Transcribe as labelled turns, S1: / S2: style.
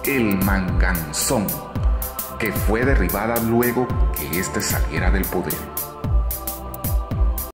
S1: el Manganzón, que fue derribada luego que éste saliera del poder.